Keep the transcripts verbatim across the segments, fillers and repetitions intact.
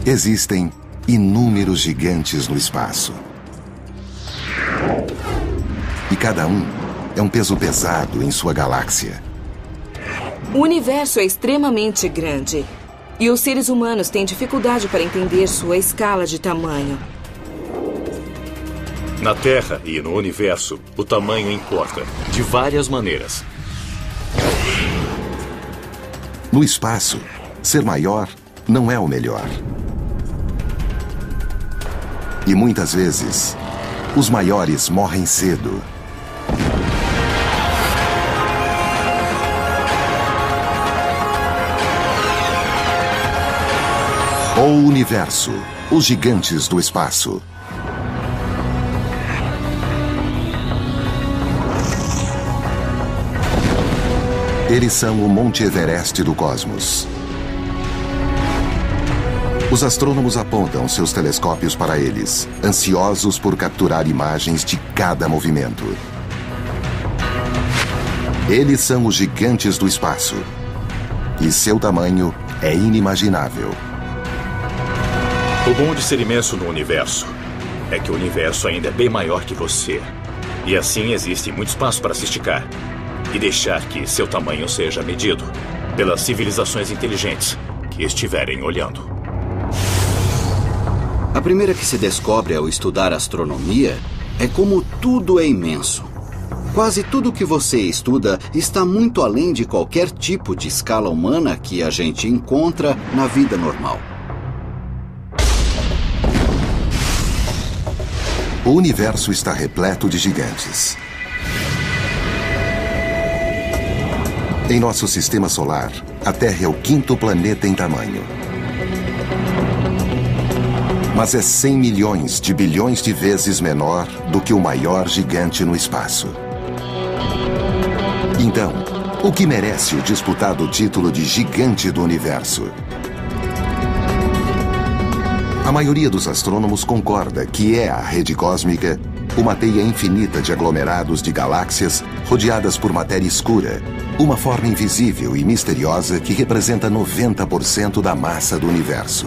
Existem inúmeros gigantes no espaço. E cada um é um peso pesado em sua galáxia. O universo é extremamente grande. E os seres humanos têm dificuldade para entender sua escala de tamanho. Na Terra e no universo, o tamanho importa, de várias maneiras. No espaço, ser maior não é o melhor. E muitas vezes, os maiores morrem cedo. O universo, os gigantes do espaço. Eles são o Monte Everest do cosmos. Os astrônomos apontam seus telescópios para eles, ansiosos por capturar imagens de cada movimento. Eles são os gigantes do espaço. E seu tamanho é inimaginável. O bom de ser imenso no universo é que o universo ainda é bem maior que você. E assim existe muito espaço para se esticar. E deixar que seu tamanho seja medido pelas civilizações inteligentes que estiverem olhando. A primeira que se descobre ao estudar astronomia é como tudo é imenso. Quase tudo que você estuda está muito além de qualquer tipo de escala humana que a gente encontra na vida normal. O universo está repleto de gigantes. Em nosso sistema solar, a Terra é o quinto planeta em tamanho. Mas é cem milhões de bilhões de vezes menor do que o maior gigante no espaço. Então, o que merece o disputado título de gigante do universo? A maioria dos astrônomos concorda que é a rede cósmica uma teia infinita de aglomerados de galáxias rodeadas por matéria escura, uma forma invisível e misteriosa que representa noventa por cento da massa do universo.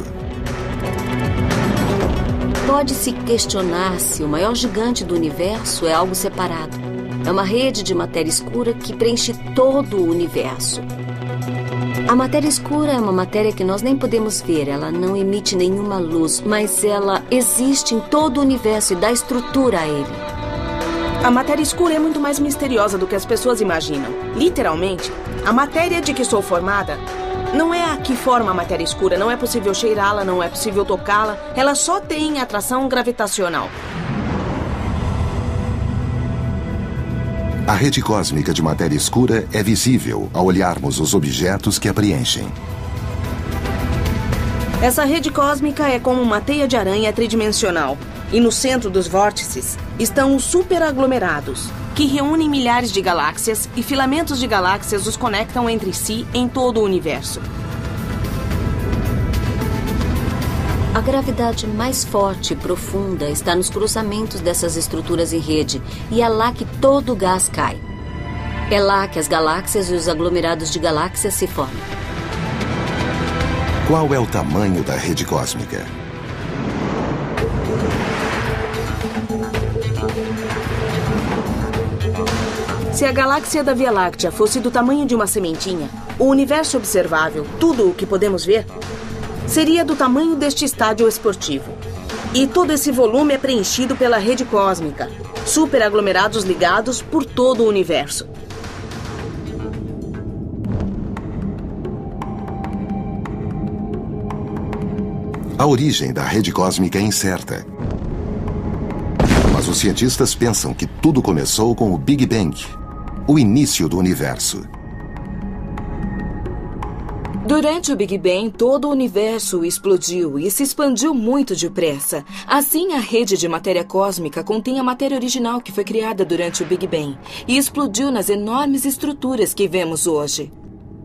Pode-se questionar se o maior gigante do universo é algo separado. É uma rede de matéria escura que preenche todo o universo. A matéria escura é uma matéria que nós nem podemos ver. Ela não emite nenhuma luz, mas ela existe em todo o universo e dá estrutura a ele. A matéria escura é muito mais misteriosa do que as pessoas imaginam. Literalmente, a matéria de que sou formada não é a que forma a matéria escura. Não é possível cheirá-la, não é possível tocá-la. Ela só tem atração gravitacional. A rede cósmica de matéria escura é visível ao olharmos os objetos que a preenchem. Essa rede cósmica é como uma teia de aranha tridimensional. E no centro dos vórtices estão os superaglomerados, que reúnem milhares de galáxias e filamentos de galáxias os conectam entre si em todo o universo. A gravidade mais forte e profunda está nos cruzamentos dessas estruturas em rede, e é lá que todo o gás cai. É lá que as galáxias e os aglomerados de galáxias se formam. Qual é o tamanho da rede cósmica? Se a galáxia da Via Láctea fosse do tamanho de uma sementinha, o universo observável, tudo o que podemos ver, seria do tamanho deste estádio esportivo. E todo esse volume é preenchido pela rede cósmica, superaglomerados ligados por todo o universo. A origem da rede cósmica é incerta. Mas os cientistas pensam que tudo começou com o Big Bang, o início do universo. Durante o Big Bang, todo o universo explodiu e se expandiu muito depressa. Assim, a rede de matéria cósmica contém a matéria original que foi criada durante o Big Bang e explodiu nas enormes estruturas que vemos hoje.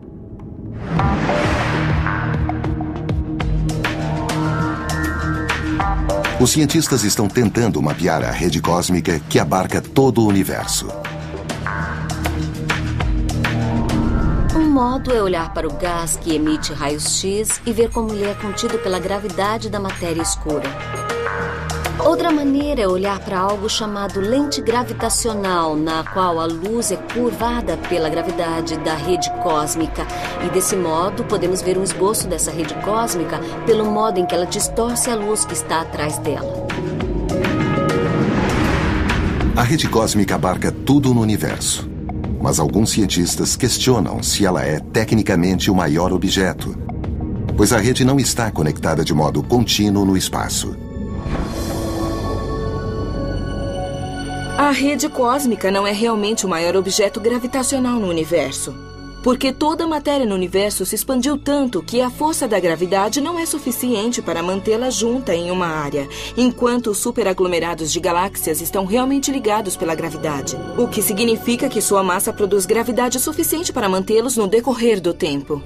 Os cientistas estão tentando mapear a rede cósmica que abarca todo o universo. Um modo é olhar para o gás que emite raios-x e ver como ele é contido pela gravidade da matéria escura. Outra maneira é olhar para algo chamado lente gravitacional, na qual a luz é curvada pela gravidade da rede cósmica. E desse modo, podemos ver um esboço dessa rede cósmica pelo modo em que ela distorce a luz que está atrás dela. A rede cósmica abarca tudo no universo. Mas alguns cientistas questionam se ela é tecnicamente o maior objeto, pois a rede não está conectada de modo contínuo no espaço. A rede cósmica não é realmente o maior objeto gravitacional no universo, porque toda a matéria no universo se expandiu tanto que a força da gravidade não é suficiente para mantê-la junta em uma área, enquanto os superaglomerados de galáxias estão realmente ligados pela gravidade, o que significa que sua massa produz gravidade suficiente para mantê-los no decorrer do tempo.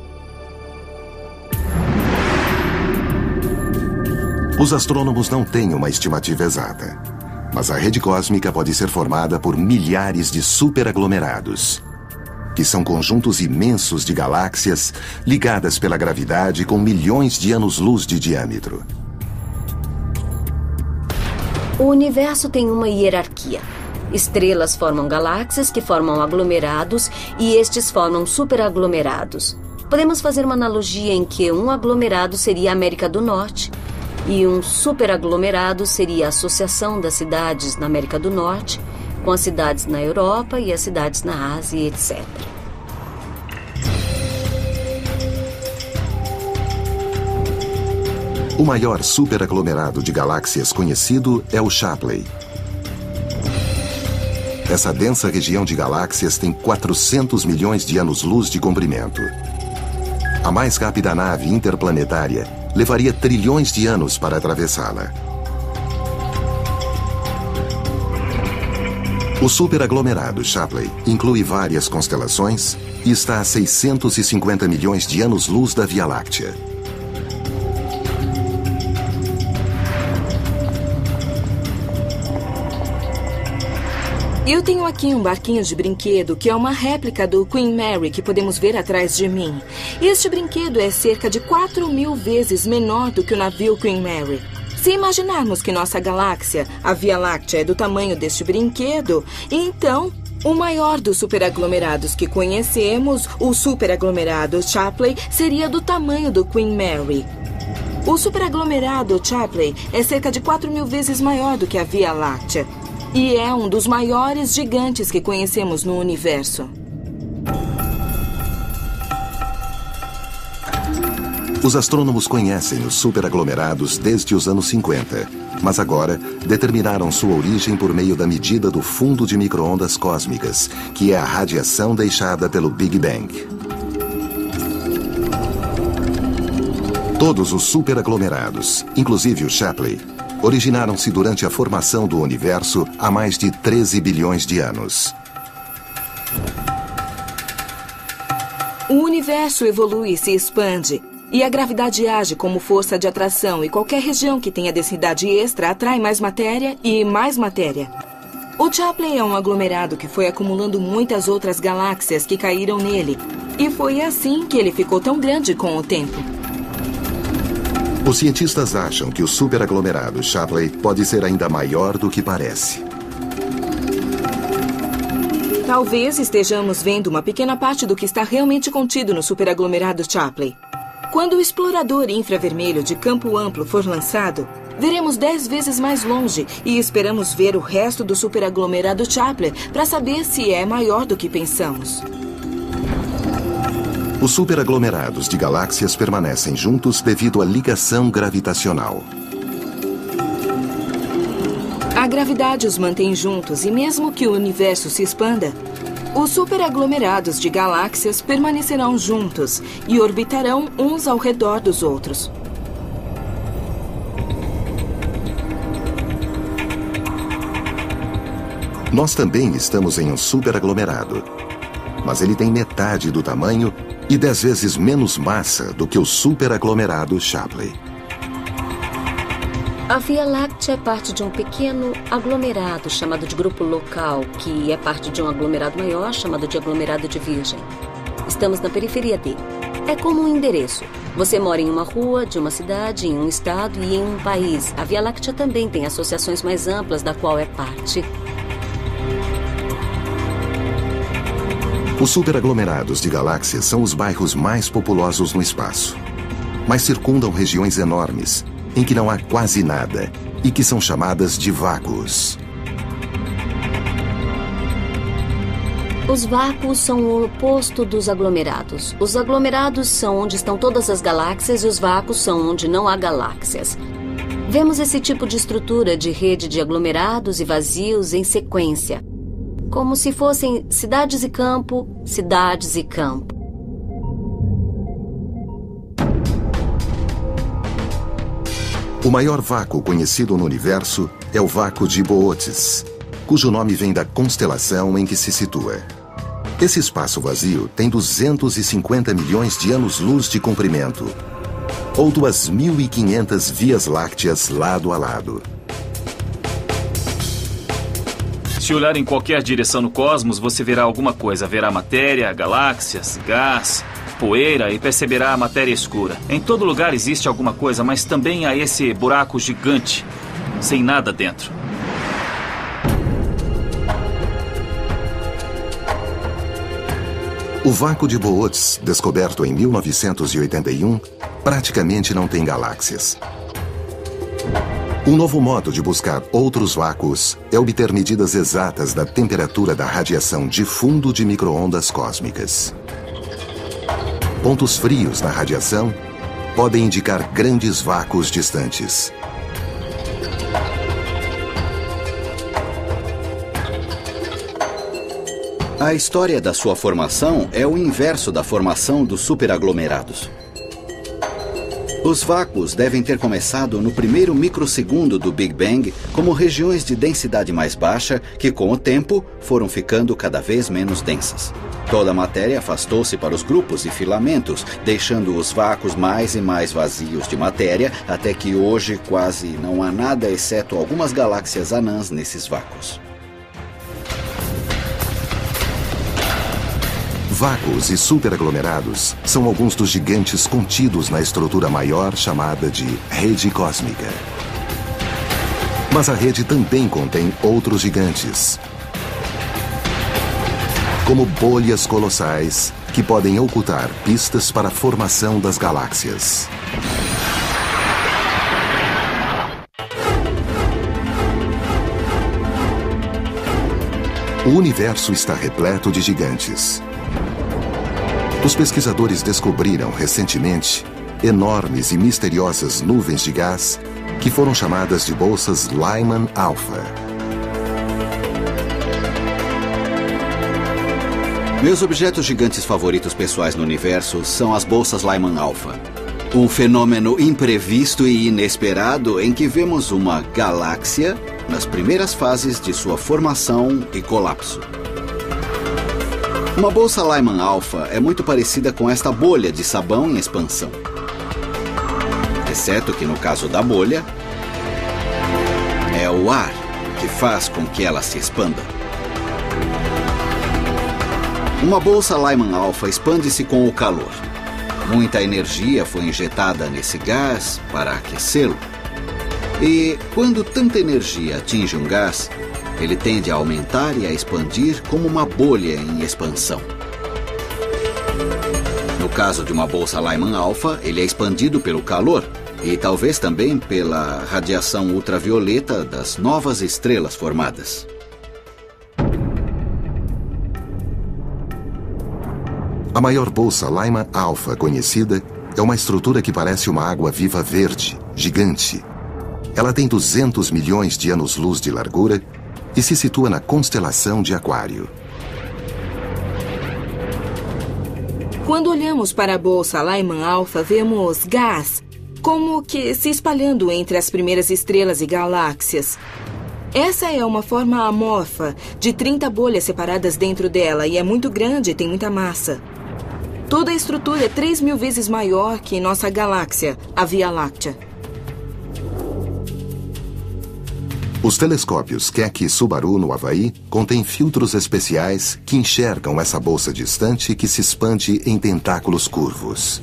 Os astrônomos não têm uma estimativa exata, mas a rede cósmica pode ser formada por milhares de superaglomerados, que são conjuntos imensos de galáxias ligadas pela gravidade com milhões de anos-luz de diâmetro. O universo tem uma hierarquia. Estrelas formam galáxias que formam aglomerados e estes formam superaglomerados. Podemos fazer uma analogia em que um aglomerado seria a América do Norte e um superaglomerado seria a associação das cidades na América do Norte com as cidades na Europa e as cidades na Ásia, etcétera. O maior superaglomerado de galáxias conhecido é o Shapley. Essa densa região de galáxias tem quatrocentos milhões de anos-luz de comprimento. A mais rápida nave interplanetária levaria trilhões de anos para atravessá-la. O superaglomerado Shapley inclui várias constelações e está a seiscentos e cinquenta milhões de anos-luz da Via Láctea. Eu tenho aqui um barquinho de brinquedo que é uma réplica do Queen Mary que podemos ver atrás de mim. Este brinquedo é cerca de quatro mil vezes menor do que o navio Queen Mary. Se imaginarmos que nossa galáxia, a Via Láctea, é do tamanho deste brinquedo, então o maior dos superaglomerados que conhecemos, o superaglomerado Shapley, seria do tamanho do Queen Mary. O superaglomerado Shapley é cerca de quatro mil vezes maior do que a Via Láctea e é um dos maiores gigantes que conhecemos no universo. Os astrônomos conhecem os superaglomerados desde os anos cinquenta, mas agora determinaram sua origem por meio da medida do fundo de micro-ondas cósmicas, que é a radiação deixada pelo Big Bang. Todos os superaglomerados, inclusive o Shapley, originaram-se durante a formação do universo há mais de treze bilhões de anos. O universo evolui e se expande, e a gravidade age como força de atração, e qualquer região que tenha densidade extra atrai mais matéria e mais matéria. O Shapley é um aglomerado que foi acumulando muitas outras galáxias que caíram nele, e foi assim que ele ficou tão grande com o tempo. Os cientistas acham que o superaglomerado Shapley pode ser ainda maior do que parece. Talvez estejamos vendo uma pequena parte do que está realmente contido no superaglomerado Shapley. Quando o explorador infravermelho de campo amplo for lançado, veremos dez vezes mais longe e esperamos ver o resto do superaglomerado Shapley para saber se é maior do que pensamos. Os superaglomerados de galáxias permanecem juntos devido à ligação gravitacional. A gravidade os mantém juntos e mesmo que o universo se expanda, os superaglomerados de galáxias permanecerão juntos e orbitarão uns ao redor dos outros. Nós também estamos em um superaglomerado, mas ele tem metade do tamanho e dez vezes menos massa do que o superaglomerado Shapley. A Via Láctea é parte de um pequeno aglomerado chamado de grupo local, que é parte de um aglomerado maior chamado de aglomerado de Virgem. Estamos na periferia dele. É como um endereço. Você mora em uma rua, de uma cidade, em um estado e em um país. A Via Láctea também tem associações mais amplas da qual é parte. Os superaglomerados de galáxias são os bairros mais populosos no espaço, mas circundam regiões enormes, em que não há quase nada, e que são chamadas de vácuos. Os vácuos são o oposto dos aglomerados. Os aglomerados são onde estão todas as galáxias e os vácuos são onde não há galáxias. Vemos esse tipo de estrutura de rede de aglomerados e vazios em sequência, como se fossem cidades e campo, cidades e campo. O maior vácuo conhecido no universo é o vácuo de Boötes, cujo nome vem da constelação em que se situa. Esse espaço vazio tem duzentos e cinquenta milhões de anos-luz de comprimento, ou duas mil e quinhentas vias lácteas lado a lado. Se olhar em qualquer direção no cosmos, você verá alguma coisa. Verá matéria, galáxias, gás, poeira e perceberá a matéria escura. Em todo lugar existe alguma coisa, mas também há esse buraco gigante, sem nada dentro. O vácuo de Boötes, descoberto em mil novecentos e oitenta e um, praticamente não tem galáxias. Um novo modo de buscar outros vácuos é obter medidas exatas da temperatura da radiação de fundo de micro-ondas cósmicas. Pontos frios na radiação podem indicar grandes vácuos distantes. A história da sua formação é o inverso da formação dos superaglomerados. Os vácuos devem ter começado no primeiro microsegundo do Big Bang como regiões de densidade mais baixa que, com o tempo, foram ficando cada vez menos densas. Toda a matéria afastou-se para os grupos e filamentos, deixando os vácuos mais e mais vazios de matéria, até que hoje quase não há nada exceto algumas galáxias anãs nesses vácuos. Vácuos e superaglomerados são alguns dos gigantes contidos na estrutura maior chamada de rede cósmica. Mas a rede também contém outros gigantes, como bolhas colossais que podem ocultar pistas para a formação das galáxias. O universo está repleto de gigantes. Os pesquisadores descobriram recentemente enormes e misteriosas nuvens de gás que foram chamadas de bolsas Lyman Alpha. Meus objetos gigantes favoritos pessoais no universo são as bolsas Lyman Alpha. Um fenômeno imprevisto e inesperado em que vemos uma galáxia nas primeiras fases de sua formação e colapso. Uma bolsa Lyman Alpha é muito parecida com esta bolha de sabão em expansão. Exceto que no caso da bolha, é o ar que faz com que ela se expanda. Uma bolsa Lyman Alpha expande-se com o calor. Muita energia foi injetada nesse gás para aquecê-lo. E quando tanta energia atinge um gás, ele tende a aumentar e a expandir como uma bolha em expansão. No caso de uma bolsa Lyman Alpha, ele é expandido pelo calor e talvez também pela radiação ultravioleta das novas estrelas formadas. A maior bolsa Lyman Alpha conhecida é uma estrutura que parece uma água-viva verde, gigante. Ela tem duzentos milhões de anos-luz de largura e se situa na constelação de Aquário. Quando olhamos para a bolsa Lyman Alpha, vemos gás, como que se espalhando entre as primeiras estrelas e galáxias. Essa é uma forma amorfa, de trinta bolhas separadas dentro dela, e é muito grande e tem muita massa. Toda a estrutura é três mil vezes maior que nossa galáxia, a Via Láctea. Os telescópios Keck e Subaru, no Havaí, contêm filtros especiais que enxergam essa bolsa distante que se expande em tentáculos curvos.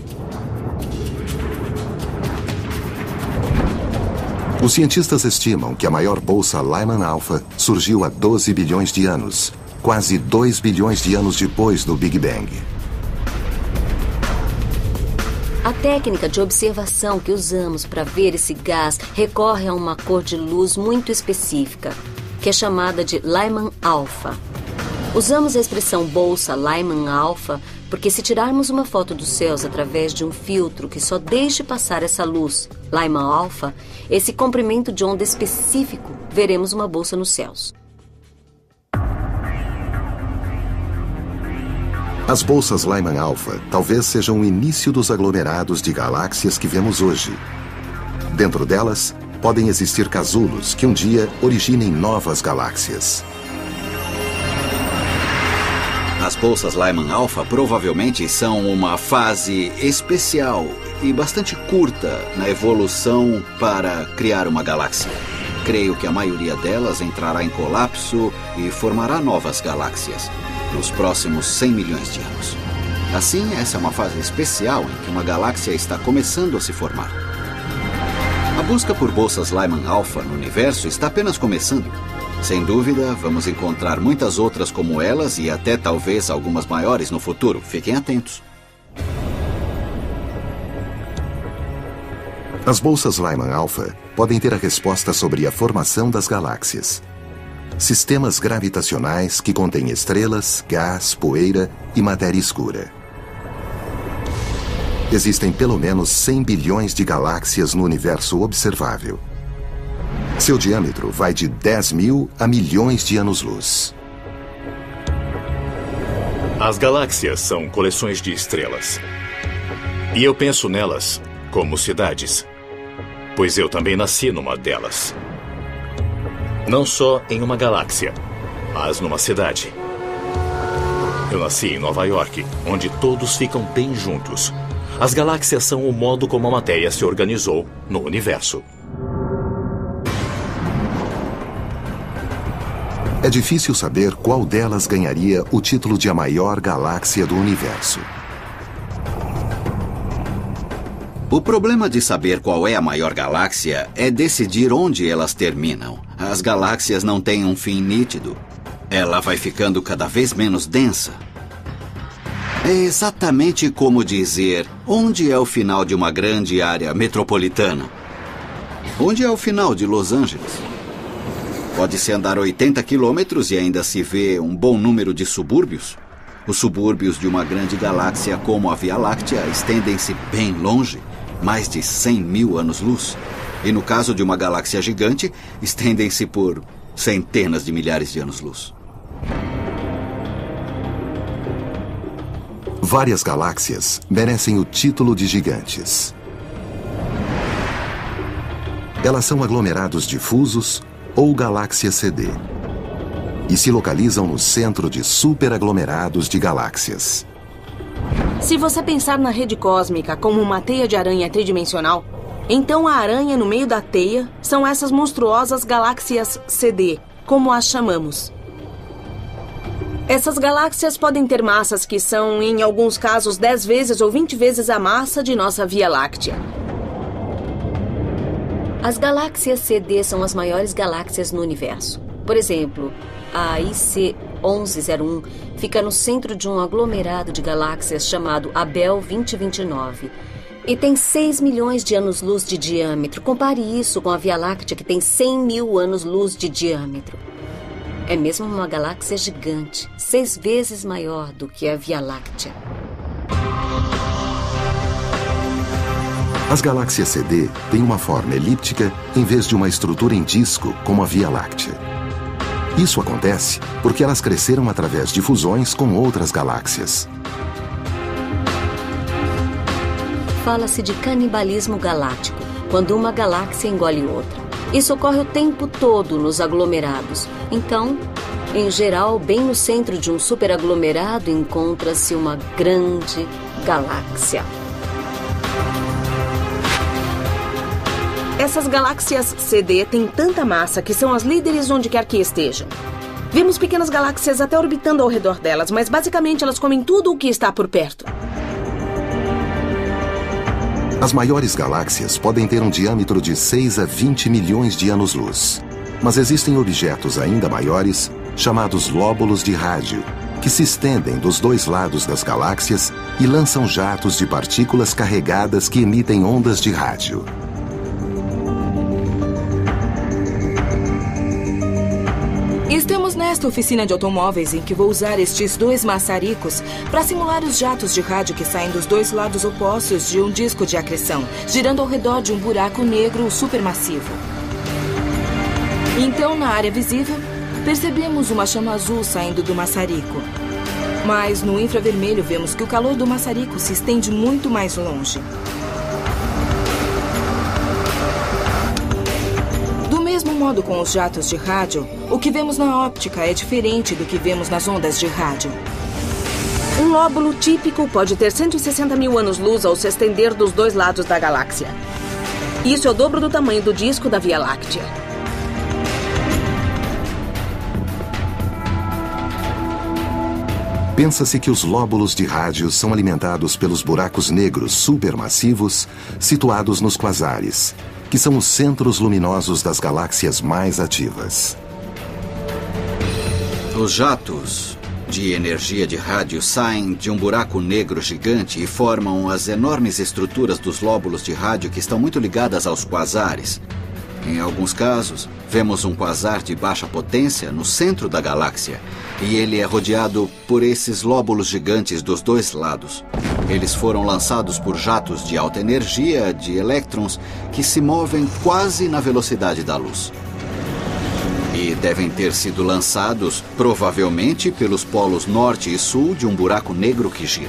Os cientistas estimam que a maior bolsa Lyman Alpha surgiu há doze bilhões de anos, quase dois bilhões de anos depois do Big Bang. A técnica de observação que usamos para ver esse gás recorre a uma cor de luz muito específica, que é chamada de Lyman Alpha. Usamos a expressão bolsa Lyman Alpha porque se tirarmos uma foto dos céus através de um filtro que só deixe passar essa luz, Lyman Alpha, esse comprimento de onda específico, veremos uma bolsa nos céus. As bolsas Lyman Alpha talvez sejam o início dos aglomerados de galáxias que vemos hoje. Dentro delas, podem existir casulos que um dia originem novas galáxias. As bolsas Lyman Alpha provavelmente são uma fase especial e bastante curta na evolução para criar uma galáxia. Creio que a maioria delas entrará em colapso e formará novas galáxias nos próximos cem milhões de anos. Assim, essa é uma fase especial em que uma galáxia está começando a se formar. A busca por bolsas Lyman Alpha no universo está apenas começando. Sem dúvida, vamos encontrar muitas outras como elas e até talvez algumas maiores no futuro. Fiquem atentos. As bolsas Lyman Alpha podem ter a resposta sobre a formação das galáxias. Sistemas gravitacionais que contêm estrelas, gás, poeira e matéria escura. Existem pelo menos cem bilhões de galáxias no universo observável. Seu diâmetro vai de dez mil a milhões de anos-luz. As galáxias são coleções de estrelas. E eu penso nelas como cidades, pois eu também nasci numa delas. Não só em uma galáxia, mas numa cidade. Eu nasci em Nova York, onde todos ficam bem juntos. As galáxias são o modo como a matéria se organizou no universo. É difícil saber qual delas ganharia o título de a maior galáxia do universo. O problema de saber qual é a maior galáxia é decidir onde elas terminam. As galáxias não têm um fim nítido. Ela vai ficando cada vez menos densa. É exatamente como dizer onde é o final de uma grande área metropolitana. Onde é o final de Los Angeles? Pode-se andar oitenta quilômetros e ainda se vê um bom número de subúrbios. Os subúrbios de uma grande galáxia como a Via Láctea estendem-se bem longe, mais de cem mil anos-luz. E no caso de uma galáxia gigante, estendem-se por centenas de milhares de anos-luz. Várias galáxias merecem o título de gigantes. Elas são aglomerados difusos ou galáxia C D e se localizam no centro de superaglomerados de galáxias. Se você pensar na rede cósmica como uma teia de aranha tridimensional, então a aranha no meio da teia são essas monstruosas galáxias C D, como as chamamos. Essas galáxias podem ter massas que são, em alguns casos, dez vezes ou vinte vezes a massa de nossa Via Láctea. As galáxias C D são as maiores galáxias no universo. Por exemplo, a I C onze zero um fica no centro de um aglomerado de galáxias chamado Abell vinte vinte e nove. E tem seis milhões de anos-luz de diâmetro. Compare isso com a Via Láctea, que tem cem mil anos-luz de diâmetro. É mesmo uma galáxia gigante, seis vezes maior do que a Via Láctea. As galáxias C D têm uma forma elíptica em vez de uma estrutura em disco como a Via Láctea. Isso acontece porque elas cresceram através de fusões com outras galáxias. Fala-se de canibalismo galáctico, quando uma galáxia engole outra. Isso ocorre o tempo todo nos aglomerados. Então, em geral, bem no centro de um superaglomerado encontra-se uma grande galáxia. Essas galáxias C D têm tanta massa que são as líderes onde quer que estejam. Vemos pequenas galáxias até orbitando ao redor delas, mas basicamente elas comem tudo o que está por perto. As maiores galáxias podem ter um diâmetro de seis a vinte milhões de anos-luz. Mas existem objetos ainda maiores, chamados lóbulos de rádio, que se estendem dos dois lados das galáxias e lançam jatos de partículas carregadas que emitem ondas de rádio. Estamos nesta oficina de automóveis em que vou usar estes dois maçaricos para simular os jatos de rádio que saem dos dois lados opostos de um disco de acreção, girando ao redor de um buraco negro supermassivo. Então, na área visível, percebemos uma chama azul saindo do maçarico. Mas no infravermelho vemos que o calor do maçarico se estende muito mais longe. Do mesmo modo com os jatos de rádio, o que vemos na óptica é diferente do que vemos nas ondas de rádio. Um lóbulo típico pode ter cento e sessenta mil anos-luz ao se estender dos dois lados da galáxia. Isso é o dobro do tamanho do disco da Via Láctea. Pensa-se que os lóbulos de rádio são alimentados pelos buracos negros supermassivos situados nos quasares, que são os centros luminosos das galáxias mais ativas. Os jatos de energia de rádio saem de um buraco negro gigante e formam as enormes estruturas dos lóbulos de rádio que estão muito ligadas aos quasares. Em alguns casos, vemos um quasar de baixa potência no centro da galáxia, e ele é rodeado por esses lóbulos gigantes dos dois lados. Eles foram lançados por jatos de alta energia, de elétrons, que se movem quase na velocidade da luz. E devem ter sido lançados, provavelmente, pelos polos norte e sul de um buraco negro que gira.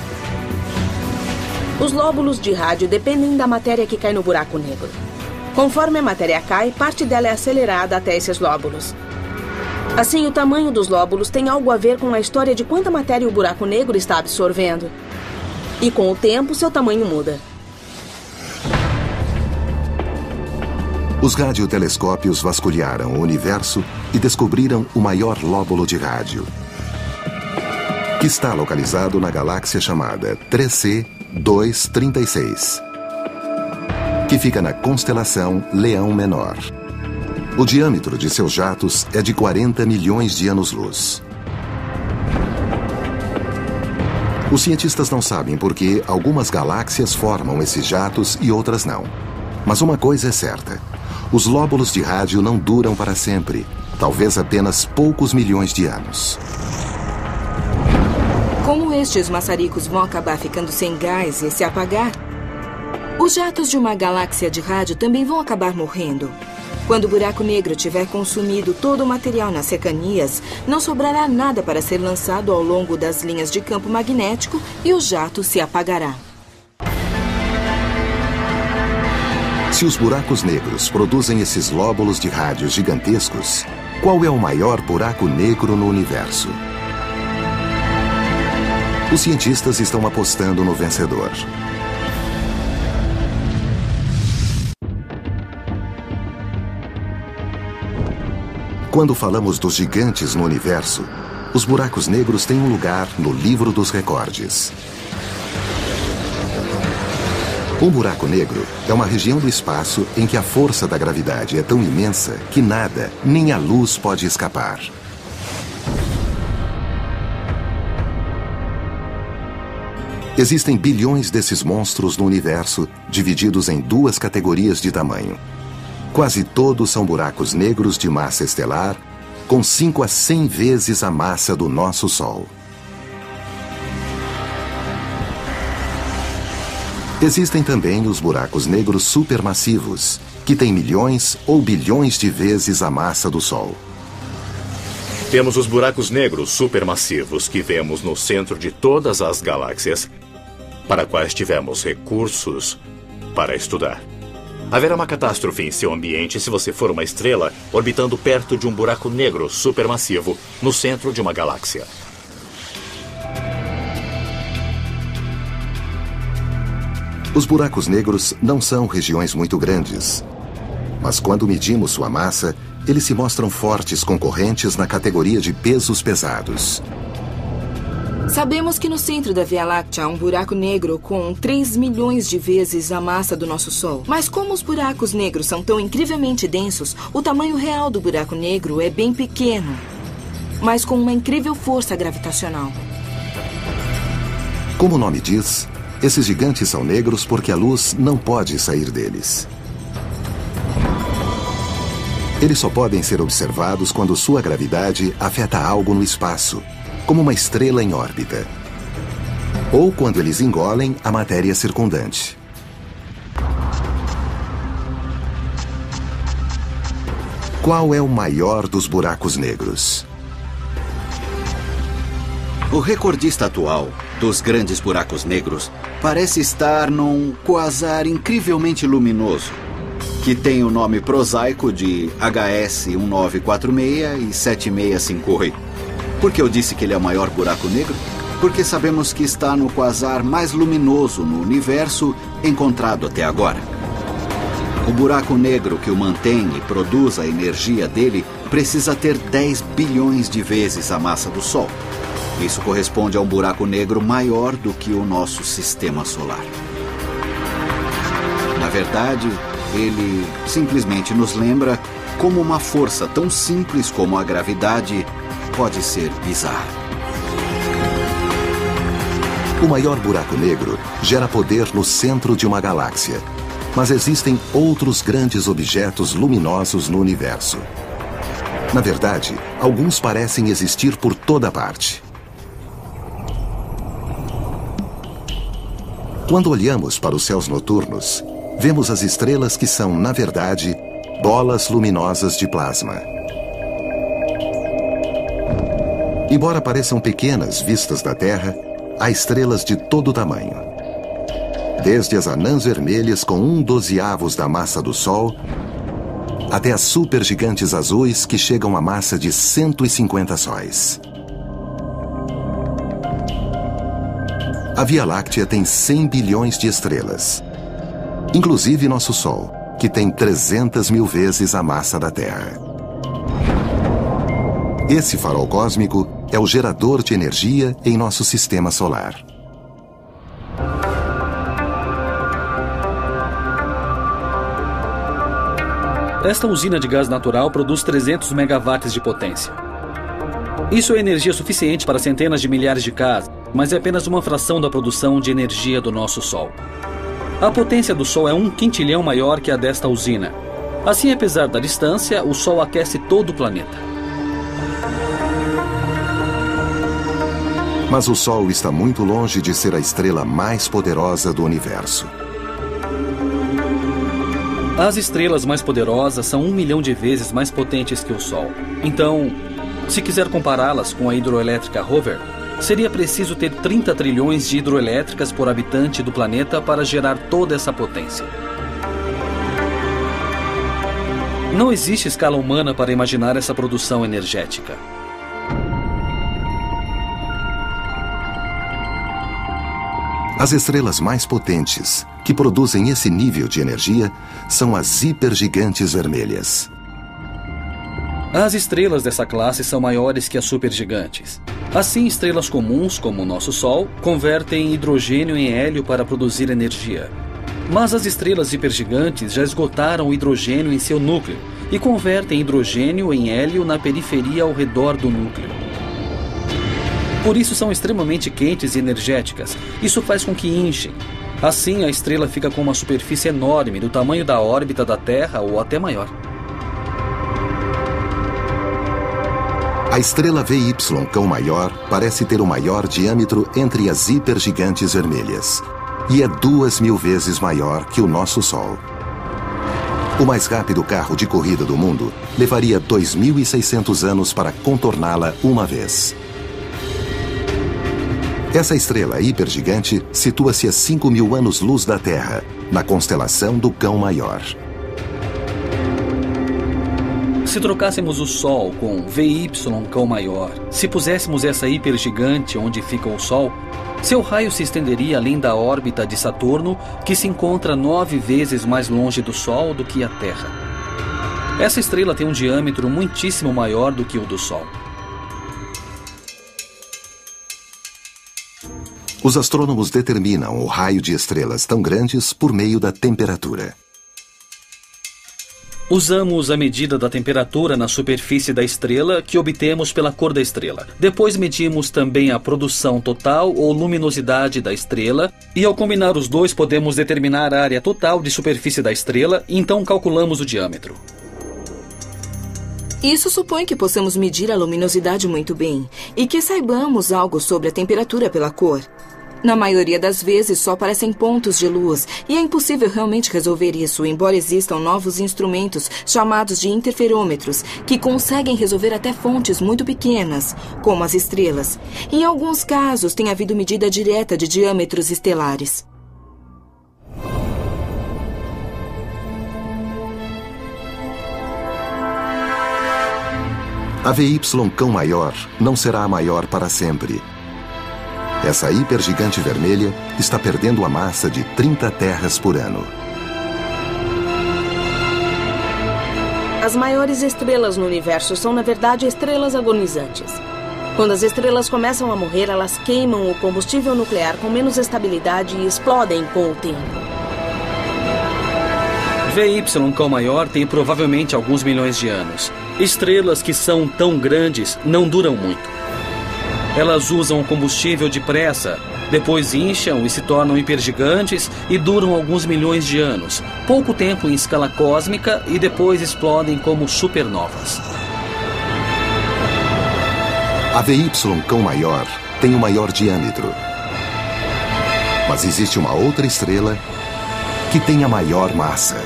Os lóbulos de rádio dependem da matéria que cai no buraco negro. Conforme a matéria cai, parte dela é acelerada até esses lóbulos. Assim, o tamanho dos lóbulos tem algo a ver com a história de quanta matéria o buraco negro está absorvendo. E com o tempo, seu tamanho muda. Os radiotelescópios vasculharam o universo e descobriram o maior lóbulo de rádio, que está localizado na galáxia chamada três C duzentos e trinta e seis, que fica na constelação Leão Menor. O diâmetro de seus jatos é de quarenta milhões de anos-luz. Os cientistas não sabem por que algumas galáxias formam esses jatos e outras não. Mas uma coisa é certa: os lóbulos de rádio não duram para sempre, talvez apenas poucos milhões de anos. Como estes maçaricos vão acabar ficando sem gás e se apagar, os jatos de uma galáxia de rádio também vão acabar morrendo. Quando o buraco negro tiver consumido todo o material nas cercanias, não sobrará nada para ser lançado ao longo das linhas de campo magnético e o jato se apagará. Se os buracos negros produzem esses lóbulos de rádio gigantescos, qual é o maior buraco negro no universo? Os cientistas estão apostando no vencedor. Quando falamos dos gigantes no universo, os buracos negros têm um lugar no livro dos recordes. Um buraco negro é uma região do espaço em que a força da gravidade é tão imensa que nada, nem a luz, pode escapar. Existem bilhões desses monstros no universo, divididos em duas categorias de tamanho. Quase todos são buracos negros de massa estelar, com cinco a cem vezes a massa do nosso Sol. Existem também os buracos negros supermassivos, que têm milhões ou bilhões de vezes a massa do Sol. Temos os buracos negros supermassivos que vemos no centro de todas as galáxias, para quais tivemos recursos para estudar. Haverá uma catástrofe em seu ambiente se você for uma estrela orbitando perto de um buraco negro supermassivo no centro de uma galáxia. Os buracos negros não são regiões muito grandes. Mas quando medimos sua massa, eles se mostram fortes concorrentes na categoria de pesos pesados. Sabemos que no centro da Via Láctea há um buraco negro com três milhões de vezes a massa do nosso Sol. Mas como os buracos negros são tão incrivelmente densos, o tamanho real do buraco negro é bem pequeno, mas com uma incrível força gravitacional. Como o nome diz, esses gigantes são negros porque a luz não pode sair deles. Eles só podem ser observados quando sua gravidade afeta algo no espaço, como uma estrela em órbita, ou quando eles engolem a matéria circundante. Qual é o maior dos buracos negros? O recordista atual dos grandes buracos negros parece estar num quasar incrivelmente luminoso, que tem o nome prosaico de H S um nove quatro seis e sete seis cinco oito. Por que eu disse que ele é o maior buraco negro? Porque sabemos que está no quasar mais luminoso no universo encontrado até agora. O buraco negro que o mantém e produz a energia dele precisa ter dez bilhões de vezes a massa do Sol. Isso corresponde a um buraco negro maior do que o nosso sistema solar. Na verdade, ele simplesmente nos lembra como uma força tão simples como a gravidade pode ser bizarra. O maior buraco negro gera poder no centro de uma galáxia, mas existem outros grandes objetos luminosos no universo. Na verdade, alguns parecem existir por toda parte. Quando olhamos para os céus noturnos, vemos as estrelas que são, na verdade, bolas luminosas de plasma. Embora pareçam pequenas vistas da Terra, há estrelas de todo tamanho. Desde as anãs vermelhas com um dozeavos da massa do Sol, até as supergigantes azuis que chegam à massa de cento e cinquenta sóis. A Via Láctea tem cem bilhões de estrelas, inclusive nosso Sol, que tem trezentas mil vezes a massa da Terra. Esse farol cósmico é o gerador de energia em nosso sistema solar. Esta usina de gás natural produz trezentos megawatts de potência. Isso é energia suficiente para centenas de milhares de casas, mas é apenas uma fração da produção de energia do nosso Sol. A potência do Sol é um quintilhão maior que a desta usina. Assim, apesar da distância, o Sol aquece todo o planeta. Mas o Sol está muito longe de ser a estrela mais poderosa do universo. As estrelas mais poderosas são um milhão de vezes mais potentes que o Sol. Então, se quiser compará-las com a hidroelétrica Rover, seria preciso ter trinta trilhões de hidroelétricas por habitante do planeta para gerar toda essa potência. Não existe escala humana para imaginar essa produção energética. As estrelas mais potentes, que produzem esse nível de energia, são as hipergigantes vermelhas. As estrelas dessa classe são maiores que as supergigantes. Assim, estrelas comuns, como o nosso Sol, convertem hidrogênio em hélio para produzir energia. Mas as estrelas hipergigantes já esgotaram o hidrogênio em seu núcleo e convertem hidrogênio em hélio na periferia ao redor do núcleo. Por isso são extremamente quentes e energéticas. Isso faz com que inchem. Assim, a estrela fica com uma superfície enorme, do tamanho da órbita da Terra ou até maior. A estrela V Y Cão Maior parece ter o maior diâmetro entre as hipergigantes vermelhas e é duas mil vezes maior que o nosso Sol. O mais rápido carro de corrida do mundo levaria dois mil e seiscentos anos para contorná-la uma vez. Essa estrela hipergigante situa-se a cinco mil anos-luz da Terra, na constelação do Cão Maior. Se trocássemos o Sol com V Y Cão maior, se puséssemos essa hipergigante onde fica o Sol, seu raio se estenderia além da órbita de Saturno, que se encontra nove vezes mais longe do Sol do que a Terra. Essa estrela tem um diâmetro muitíssimo maior do que o do Sol. Os astrônomos determinam o raio de estrelas tão grandes por meio da temperatura. Usamos a medida da temperatura na superfície da estrela que obtemos pela cor da estrela. Depois medimos também a produção total ou luminosidade da estrela e ao combinar os dois podemos determinar a área total de superfície da estrela e então calculamos o diâmetro. Isso supõe que possamos medir a luminosidade muito bem e que saibamos algo sobre a temperatura pela cor. Na maioria das vezes só aparecem pontos de luz e é impossível realmente resolver isso, embora existam novos instrumentos chamados de interferômetros que conseguem resolver até fontes muito pequenas, como as estrelas. Em alguns casos tem havido medida direta de diâmetros estelares. A V Y Cão maior não será a maior para sempre. Essa hipergigante vermelha está perdendo a massa de trinta terras por ano. As maiores estrelas no universo são, na verdade, estrelas agonizantes. Quando as estrelas começam a morrer, elas queimam o combustível nuclear com menos estabilidade e explodem com o tempo. V Y Cão maior tem provavelmente alguns milhões de anos. Estrelas que são tão grandes não duram muito. Elas usam combustível depressa, depois incham e se tornam hipergigantes e duram alguns milhões de anos, pouco tempo em escala cósmica e depois explodem como supernovas. A V Y Cão maior tem o maior diâmetro. Mas existe uma outra estrela que tem a maior massa.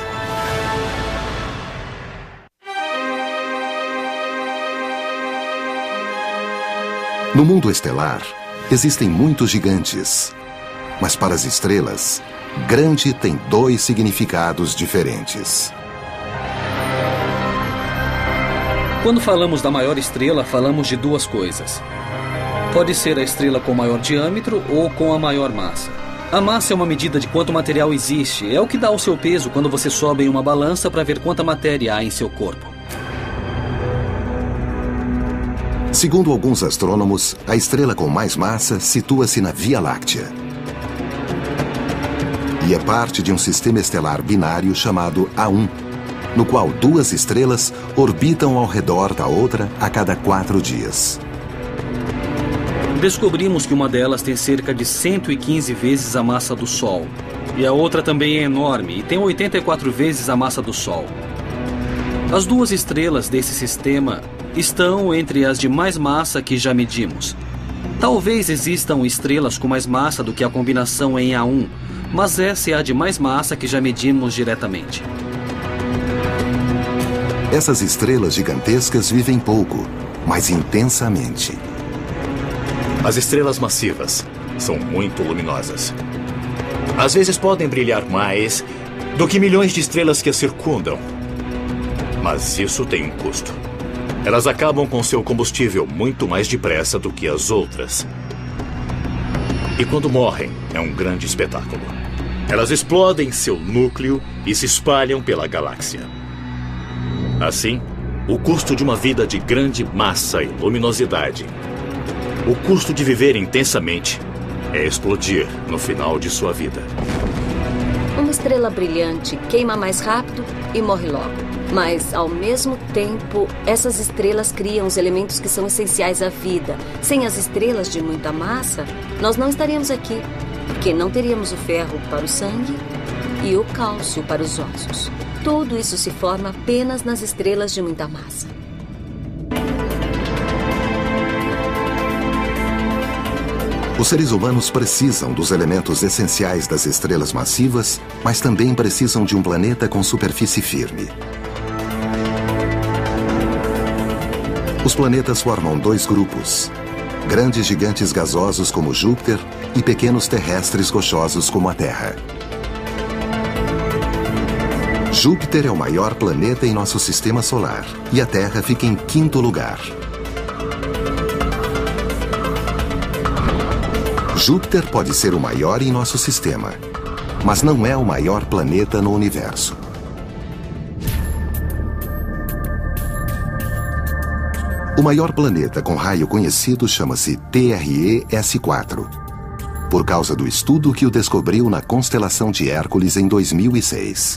No mundo estelar, existem muitos gigantes. Mas para as estrelas, grande tem dois significados diferentes. Quando falamos da maior estrela, falamos de duas coisas. Pode ser a estrela com maior diâmetro ou com a maior massa. A massa é uma medida de quanto material existe. É o que dá o seu peso quando você sobe em uma balança para ver quanta matéria há em seu corpo. Segundo alguns astrônomos, a estrela com mais massa situa-se na Via Láctea. E é parte de um sistema estelar binário chamado A um, no qual duas estrelas orbitam ao redor da outra a cada quatro dias. Descobrimos que uma delas tem cerca de cento e quinze vezes a massa do Sol. E a outra também é enorme e tem oitenta e quatro vezes a massa do Sol. As duas estrelas desse sistema estão entre as de mais massa que já medimos. Talvez existam estrelas com mais massa do que a combinação em A um, mas essa é a de mais massa que já medimos diretamente. Essas estrelas gigantescas vivem pouco, mas intensamente. As estrelas massivas são muito luminosas. Às vezes podem brilhar mais do que milhões de estrelas que as circundam. Mas isso tem um custo. Elas acabam com seu combustível muito mais depressa do que as outras. E quando morrem, é um grande espetáculo. Elas explodem seu núcleo e se espalham pela galáxia. Assim, o custo de uma vida de grande massa e luminosidade, o custo de viver intensamente, é explodir no final de sua vida. Uma estrela brilhante queima mais rápido e morre logo. Mas, ao mesmo tempo, essas estrelas criam os elementos que são essenciais à vida. Sem as estrelas de muita massa, nós não estaríamos aqui, porque não teríamos o ferro para o sangue e o cálcio para os ossos. Tudo isso se forma apenas nas estrelas de muita massa. Os seres humanos precisam dos elementos essenciais das estrelas massivas, mas também precisam de um planeta com superfície firme. Os planetas formam dois grupos: grandes gigantes gasosos como Júpiter e pequenos terrestres rochosos como a Terra. Júpiter é o maior planeta em nosso sistema solar e a Terra fica em quinto lugar. Júpiter pode ser o maior em nosso sistema, mas não é o maior planeta no universo. O maior planeta com raio conhecido chama-se T R E S quatro, por causa do estudo que o descobriu na constelação de Hércules em dois mil e seis.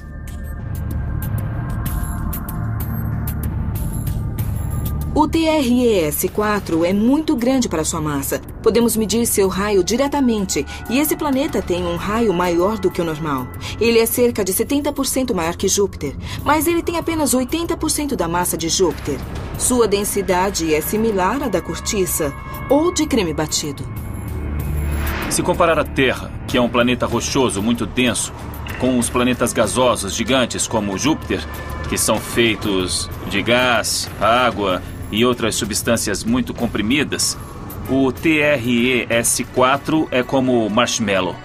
O T R E S quatro é muito grande para sua massa. Podemos medir seu raio diretamente, e esse planeta tem um raio maior do que o normal. Ele é cerca de setenta por cento maior que Júpiter, mas ele tem apenas oitenta por cento da massa de Júpiter. Sua densidade é similar à da cortiça ou de creme batido. Se comparar a Terra, que é um planeta rochoso muito denso, com os planetas gasosos gigantes como Júpiter, que são feitos de gás, água e outras substâncias muito comprimidas, o T R E S quatro é como marshmallow.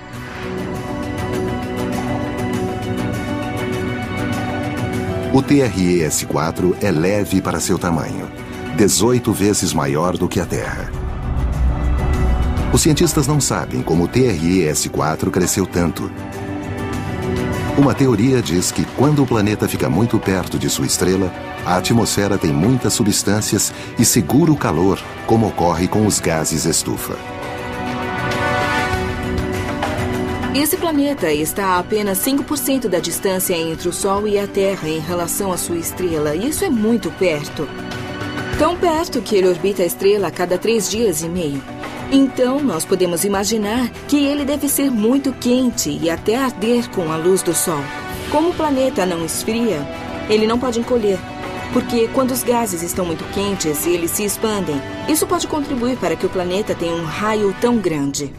O T R E S quatro é leve para seu tamanho, dezoito vezes maior do que a Terra. Os cientistas não sabem como o T R E S quatro cresceu tanto. Uma teoria diz que quando o planeta fica muito perto de sua estrela, a atmosfera tem muitas substâncias e segura o calor, como ocorre com os gases estufa. Esse planeta está a apenas cinco por cento da distância entre o Sol e a Terra em relação à sua estrela. Isso é muito perto. Tão perto que ele orbita a estrela a cada três dias e meio. Então, nós podemos imaginar que ele deve ser muito quente e até arder com a luz do Sol. Como o planeta não esfria, ele não pode encolher, porque quando os gases estão muito quentes, eles se expandem. Isso pode contribuir para que o planeta tenha um raio tão grande.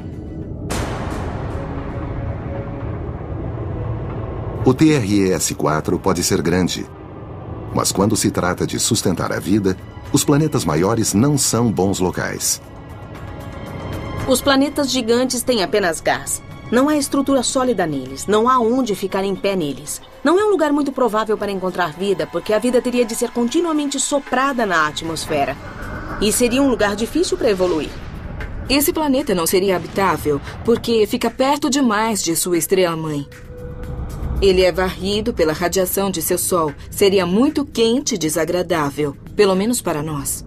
O T R E S quatro pode ser grande, mas quando se trata de sustentar a vida, os planetas maiores não são bons locais. Os planetas gigantes têm apenas gás. Não há estrutura sólida neles. Não há onde ficar em pé neles. Não é um lugar muito provável para encontrar vida, porque a vida teria de ser continuamente soprada na atmosfera. E seria um lugar difícil para evoluir. Esse planeta não seria habitável, porque fica perto demais de sua estrela-mãe. Ele é varrido pela radiação de seu Sol. Seria muito quente e desagradável, pelo menos para nós.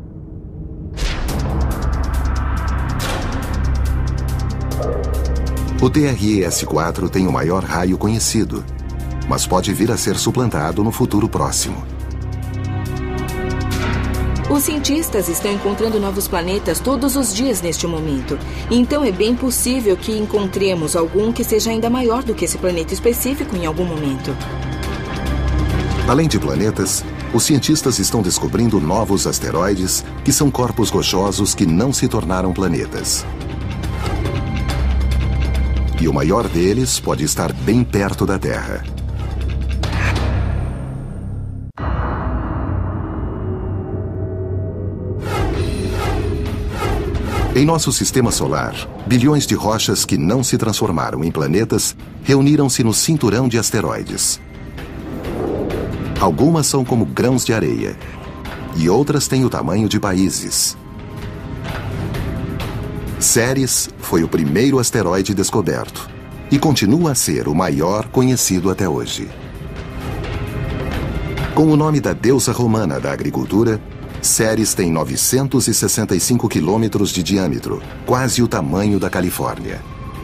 O T R E S quatro tem o maior raio conhecido, mas pode vir a ser suplantado no futuro próximo. Os cientistas estão encontrando novos planetas todos os dias neste momento. Então é bem possível que encontremos algum que seja ainda maior do que esse planeta específico em algum momento. Além de planetas, os cientistas estão descobrindo novos asteroides que são corpos rochosos que não se tornaram planetas. E o maior deles pode estar bem perto da Terra. Em nosso sistema solar, bilhões de rochas que não se transformaram em planetas reuniram-se no cinturão de asteroides. Algumas são como grãos de areia, e outras têm o tamanho de países. Ceres foi o primeiro asteroide descoberto e continua a ser o maior conhecido até hoje. Com o nome da deusa romana da agricultura, Ceres tem novecentos e sessenta e cinco quilômetros de diâmetro, quase o tamanho da Califórnia.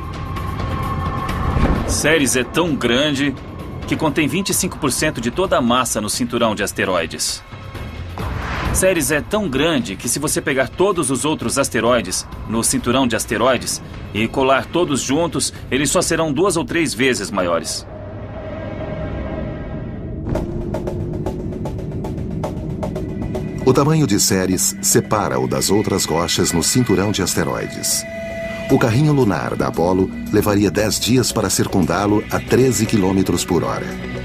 Ceres é tão grande que contém vinte e cinco por cento de toda a massa no cinturão de asteroides. Ceres é tão grande que se você pegar todos os outros asteroides no cinturão de asteroides e colar todos juntos, eles só serão duas ou três vezes maiores. O tamanho de Ceres separa-o das outras rochas no cinturão de asteroides. O carrinho lunar da Apollo levaria dez dias para circundá-lo a treze quilômetros por hora.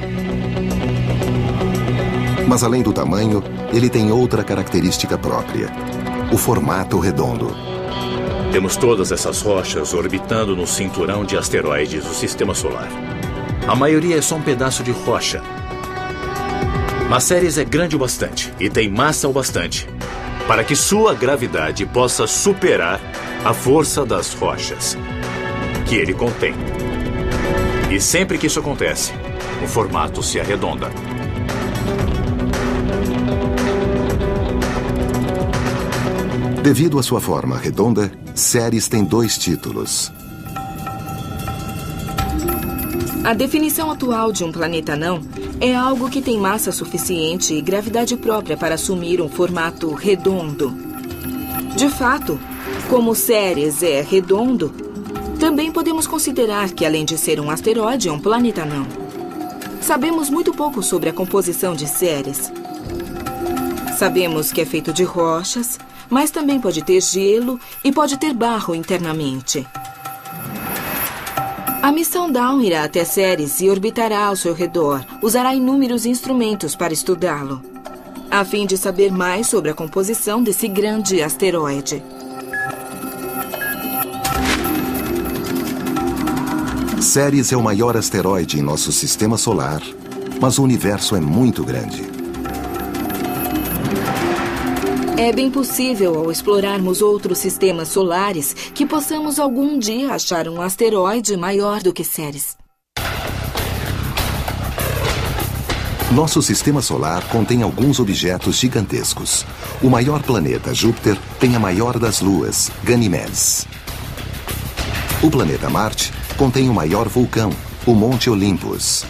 Mas além do tamanho, ele tem outra característica própria: o formato redondo. Temos todas essas rochas orbitando no cinturão de asteroides do Sistema Solar. A maioria é só um pedaço de rocha. Mas Ceres é grande o bastante e tem massa o bastante para que sua gravidade possa superar a força das rochas que ele contém. E sempre que isso acontece, o formato se arredonda. Devido à sua forma redonda, Ceres tem dois títulos. A definição atual de um planeta anão é algo que tem massa suficiente e gravidade própria para assumir um formato redondo. De fato, como Ceres é redondo, também podemos considerar que, além de ser um asteroide, é um planeta anão. Sabemos muito pouco sobre a composição de Ceres. Sabemos que é feito de rochas, mas também pode ter gelo e pode ter barro internamente. A missão Dawn irá até Ceres e orbitará ao seu redor. Usará inúmeros instrumentos para estudá-lo, a fim de saber mais sobre a composição desse grande asteroide. Ceres é o maior asteroide em nosso sistema solar, mas o universo é muito grande. É bem possível, ao explorarmos outros sistemas solares, que possamos algum dia achar um asteroide maior do que Ceres. Nosso sistema solar contém alguns objetos gigantescos. O maior planeta, Júpiter, tem a maior das luas, Ganymedes. O planeta Marte contém o maior vulcão, o Monte Olympus.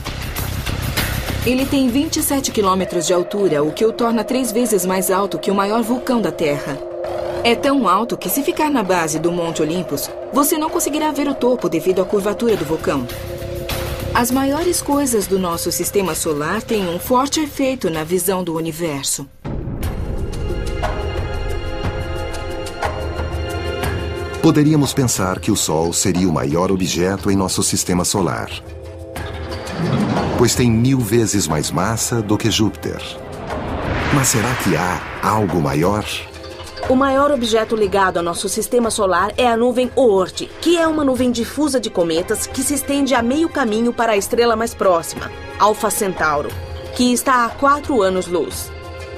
Ele tem vinte e sete quilômetros de altura, o que o torna três vezes mais alto que o maior vulcão da Terra. É tão alto que, se ficar na base do Monte Olympus, você não conseguirá ver o topo devido à curvatura do vulcão. As maiores coisas do nosso sistema solar têm um forte efeito na visão do universo. Poderíamos pensar que o Sol seria o maior objeto em nosso sistema solar, pois tem mil vezes mais massa do que Júpiter. Mas será que há algo maior? O maior objeto ligado ao nosso sistema solar é a nuvem Oort, que é uma nuvem difusa de cometas que se estende a meio caminho para a estrela mais próxima, Alfa Centauro, que está a quatro anos-luz.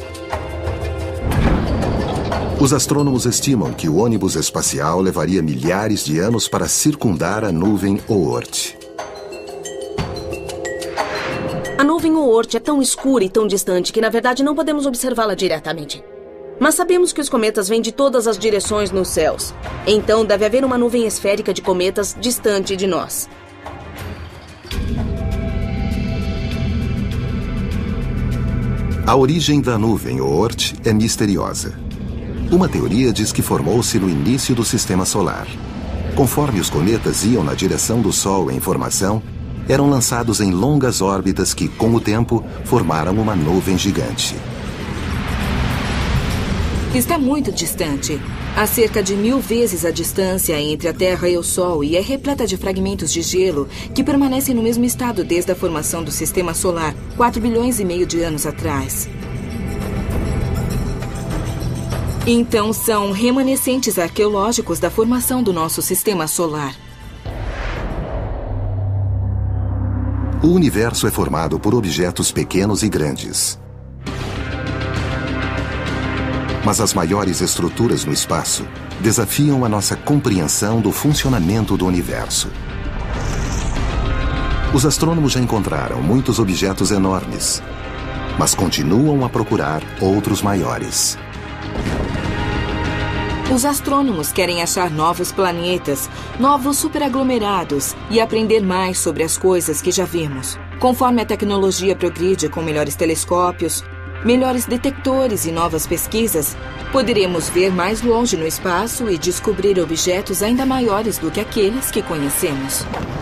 Os astrônomos estimam que o ônibus espacial levaria milhares de anos para circundar a nuvem Oort. A nuvem Oort é tão escura e tão distante que, na verdade, não podemos observá-la diretamente. Mas sabemos que os cometas vêm de todas as direções nos céus. Então, deve haver uma nuvem esférica de cometas distante de nós. A origem da nuvem Oort é misteriosa. Uma teoria diz que formou-se no início do sistema solar. Conforme os cometas iam na direção do Sol em formação, eram lançados em longas órbitas que, com o tempo, formaram uma nuvem gigante. Está muito distante. Há cerca de mil vezes a distância entre a Terra e o Sol e é repleta de fragmentos de gelo que permanecem no mesmo estado desde a formação do sistema solar, quatro bilhões e meio de anos atrás. Então, são remanescentes arqueológicos da formação do nosso sistema solar. O universo é formado por objetos pequenos e grandes. Mas as maiores estruturas no espaço desafiam a nossa compreensão do funcionamento do universo. Os astrônomos já encontraram muitos objetos enormes, mas continuam a procurar outros maiores. Os astrônomos querem achar novos planetas, novos superaglomerados e aprender mais sobre as coisas que já vimos. Conforme a tecnologia progride com melhores telescópios, melhores detectores e novas pesquisas, poderemos ver mais longe no espaço e descobrir objetos ainda maiores do que aqueles que conhecemos.